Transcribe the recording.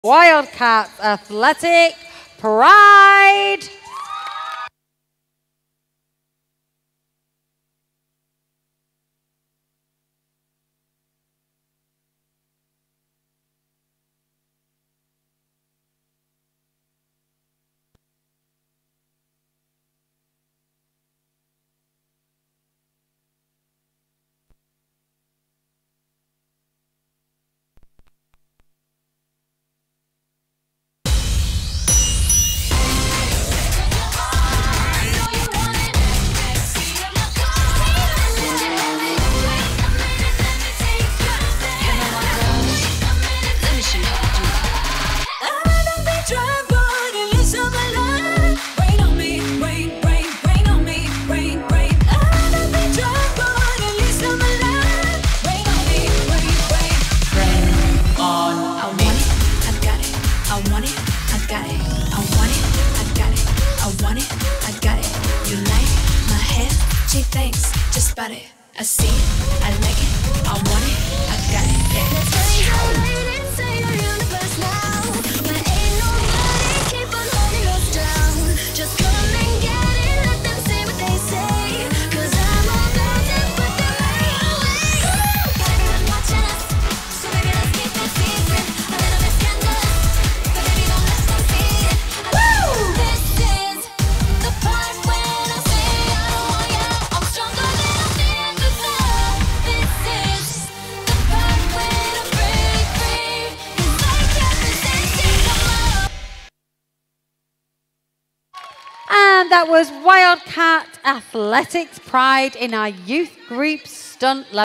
Wildcats Athletic Pride. Thanks, just spot it. I see it, I like it, I want it, I got it. Yeah. Let's raise your ladies, say your universe now. But ain't nobody keep on holding us down. Just come and get it, let them say what they say. Cause I'm about to put them away. Everyone's watching us, so baby let's keep it secret. A little bit scandalous, but baby don't let them see it. Woo! This is the part when I say I don't want you. I'm stronger than I've been before. This is the part when I break free. Cause I can't resist it no more. And that was Wildcat Athletics Pride in our youth group stunt level.